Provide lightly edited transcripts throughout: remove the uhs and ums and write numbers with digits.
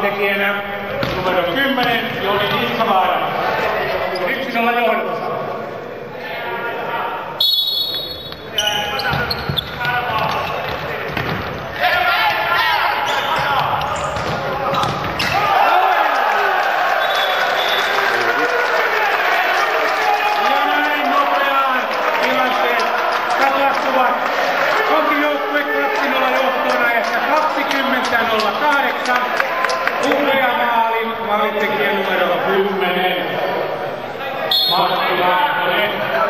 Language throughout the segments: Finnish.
maalintekijänä numero 10, Joni Niskavaara. 1-0 johdossa. Onkin joukkue 2-0 johtoon ajassa 20.08. Upea maalintekijä numero 10. Matti Laakkonen.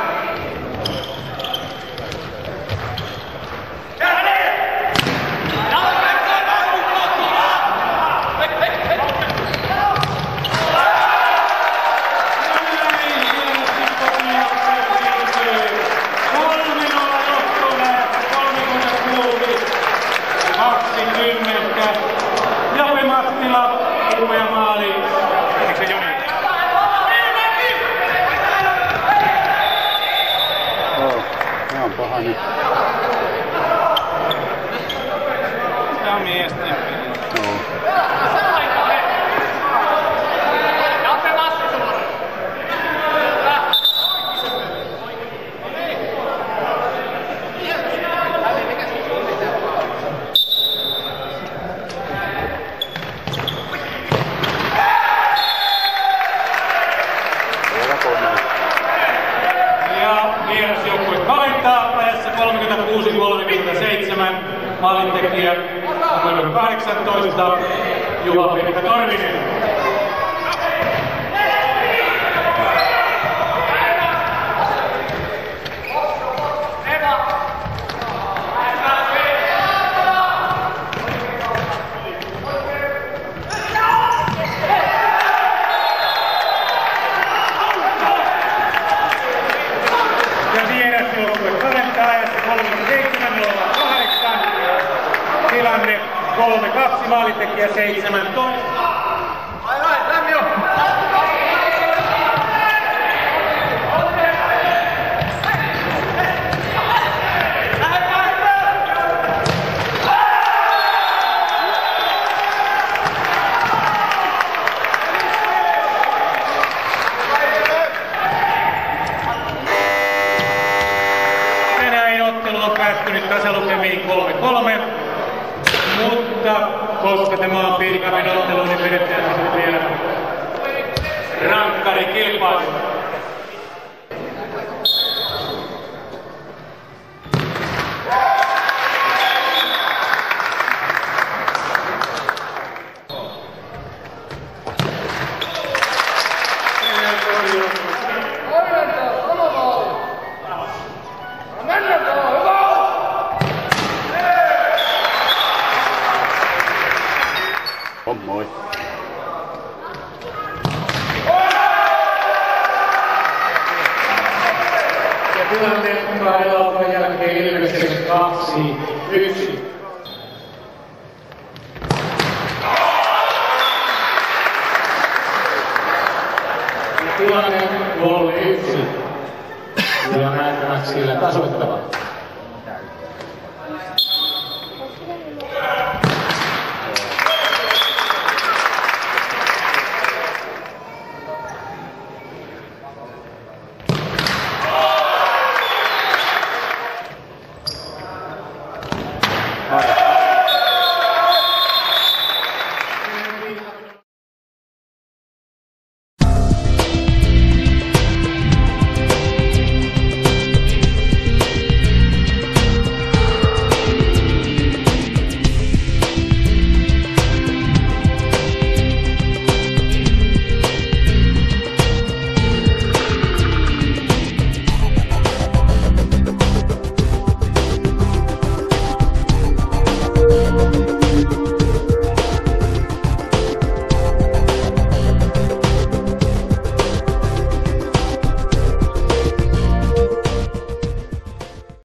Jope Mattila, upea maali. Eikö se Joni? Joo, ne on paha nyt. Sitä on miesten peli. Joo. Vierasjoukkue kaventaa ajassa 36-37. Maalintekijä numero 18, Juha-Pekka Torvinen. Vierasjoukkue kaventaa ajassa 37.08. Tilanne 3-2, maalintekijä 17. Ottelu on päättynyt tasalukemiin 3-3, mutta koska tämä on Pirkamen ottelu, niin vedetään vielä rankkarikilpailu. Moi. Ja tilanne kahden laukan jälkeen ilmeisesti 2-1. Tilanne 3-1. Ja näyttävät sillä tasoittavat.